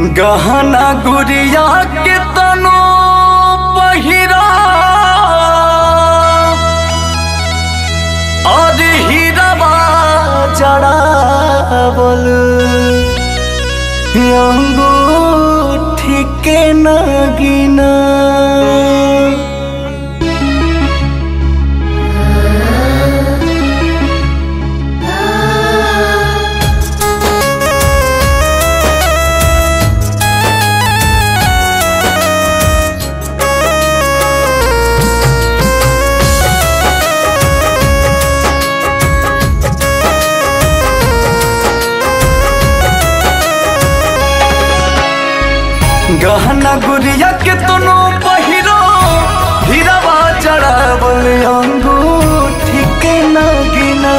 गहना गुड़िया के तनो पहिरा और हीराबा जड़ावल अंगूठी के नगीना गहना गुड़िया के तनो पहिरो हीराबा जड़ावल अंगूठी के नगीना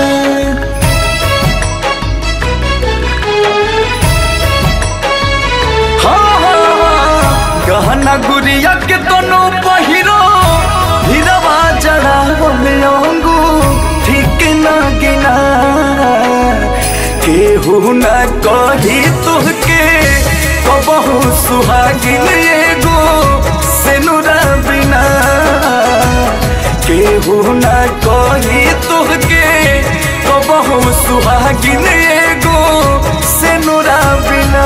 गहना गुड़िया के तनो पहिरो हीराबा जड़ावल अंगूठी के नगीना केहू न कही तुहके बहु सुहागिन एगो सेनुरा बिना केहू न कही तुहके बहु सुहागिन एगो सेनुरा बिना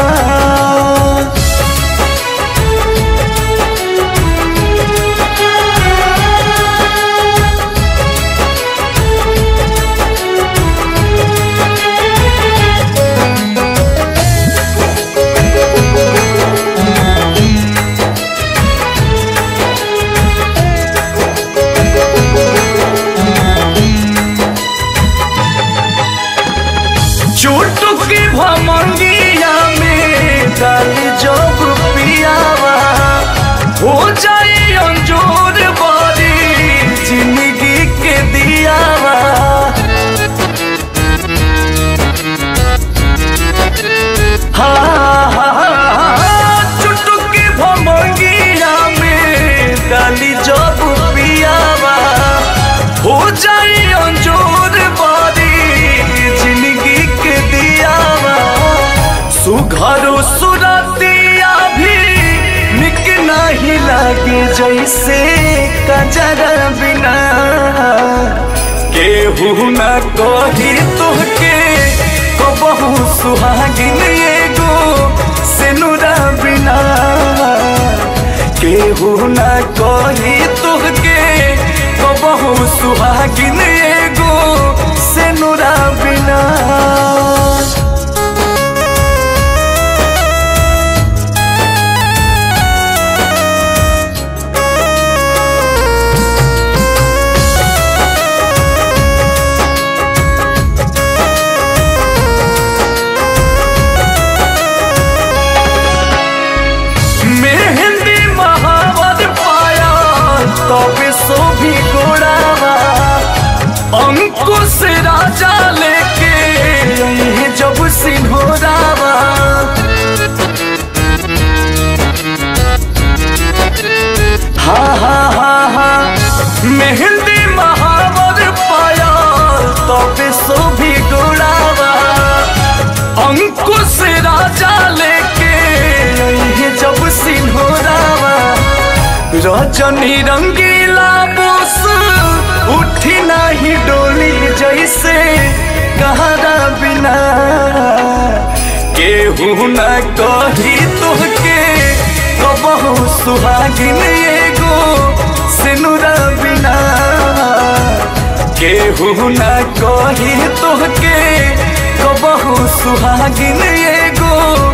चुटकी भमंगिया में डाली जब पियावा हो जाए अंजोर बारी जिंदगी के दियावा चुटकी भमंगिया में डाली जब पियावा हो जाए अंजोर बारी सुघरो सुरतिया भी निक नहीं लगे जैसे कजरा बिना केहू न कही तुहके बहु सुहागिन एगो सेनुरा बिना केहू न कही तुहके बहु सुहागिन एगो सेनुरा बिना तबे सो भी गोड़ावा अंकुश राजा लेके जब सिंहोरावा हा मेहंदी महावर पाया तबे सो भी गोड़ावा अंकुश राजा लेके जब सिंहोरावा रजनी रंगीला बोस उठी नहीं डोली जैसे कहरा बिना केहू न कही तुहके बहु सुहागिन एगो सेनुरा बिना केहू न कही तुहके बहु सुहागिन एगो